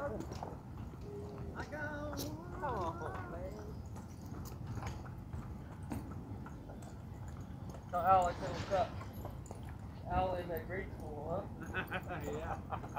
Come on, man. So Alex, what's up? Al in that grade school, huh? Yeah.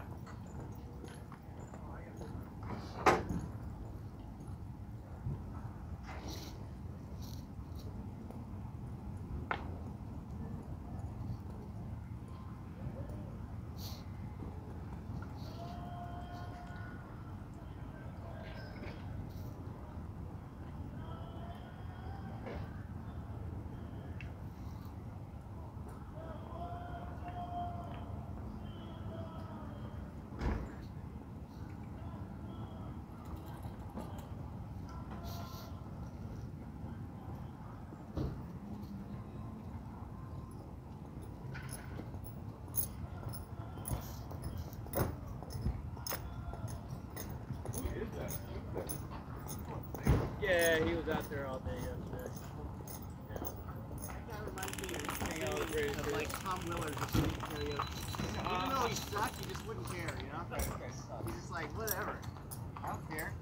Yeah, he was out there all day yesterday. That reminds me Hang out with Brady. of like Tom Willer's karaoke. Even though he sucked, he just wouldn't care, you know? He's just like, whatever. I don't care.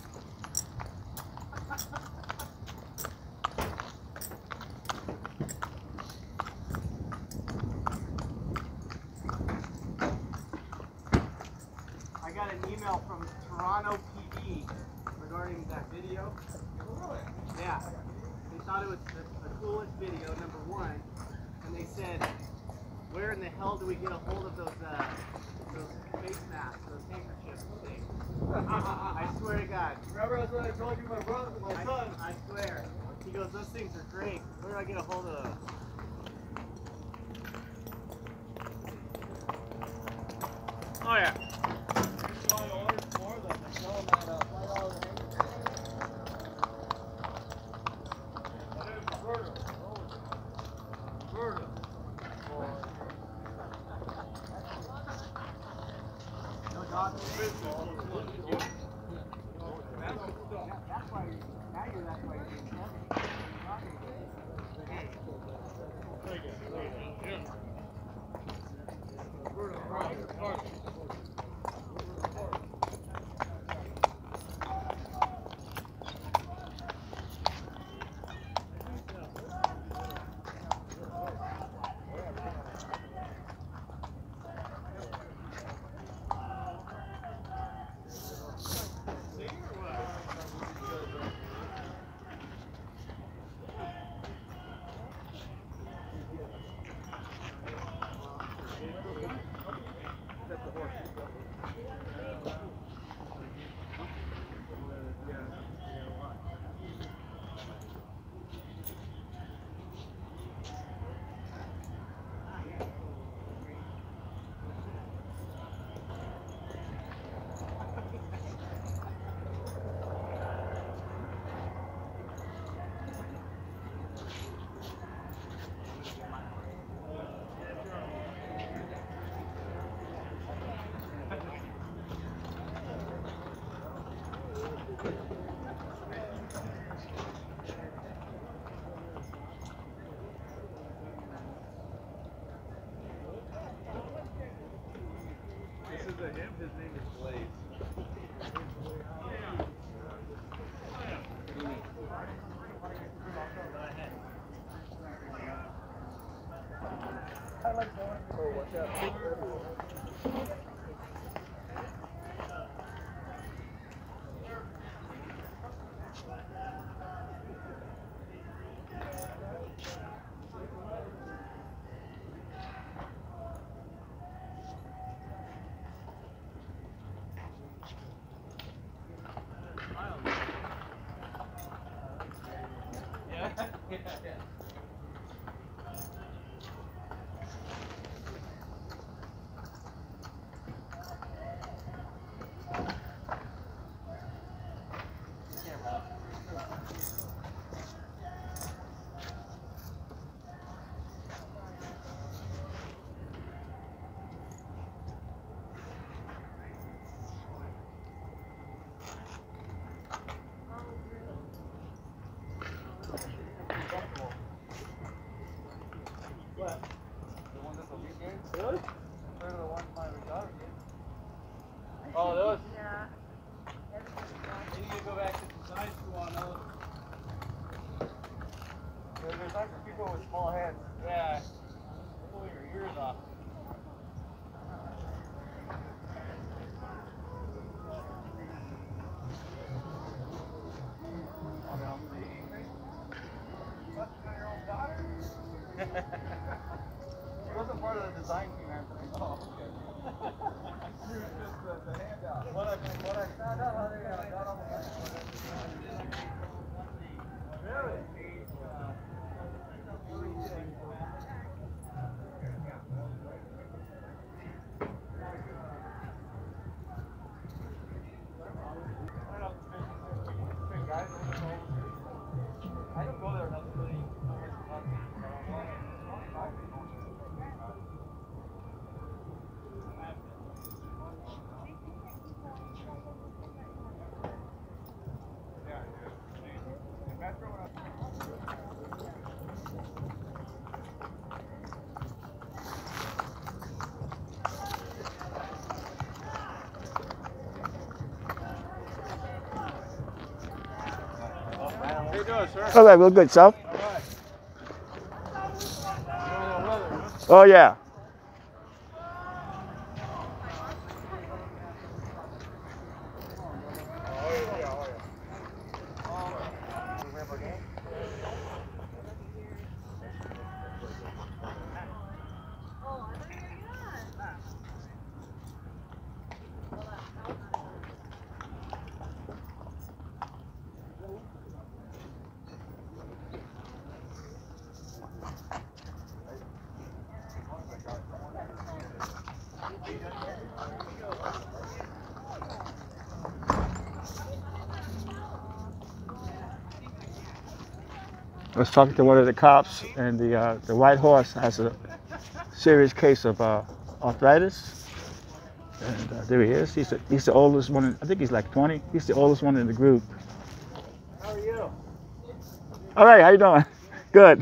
I got an email from Toronto PD regarding that video. Yeah. They thought it was the coolest video, number one. And they said, where in the hell do we get a hold of those face masks, those handkerchiefs things? I swear to God. Remember that's what I told you, my brother, my son? I swear. He goes, those things are great. Where do I get a hold of those? Oh yeah. Him, his name is Blaze. I like going. Oh, watch out. Yeah. What? The one that's a weekend? Really? Better than the one my daughter did. Oh, those? Yeah. people with small hands. Yeah. Pull your ears off. She wasn't part of the design team, Anthony. Oh, okay. She was just the handout. What I found out how they got all the money. Really? I don't go there enough to really How you doing, sir? All right, well, good, so. Oh, yeah. I was talking to one of the cops, and the white horse has a serious case of arthritis. And there he is. He's the oldest one. I think he's like 20. He's the oldest one in the group. How are you? All right, how you doing? Good. He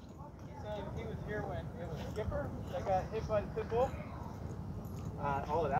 said he was here when it was Skipper that got hit by the pit bull. Oh, that.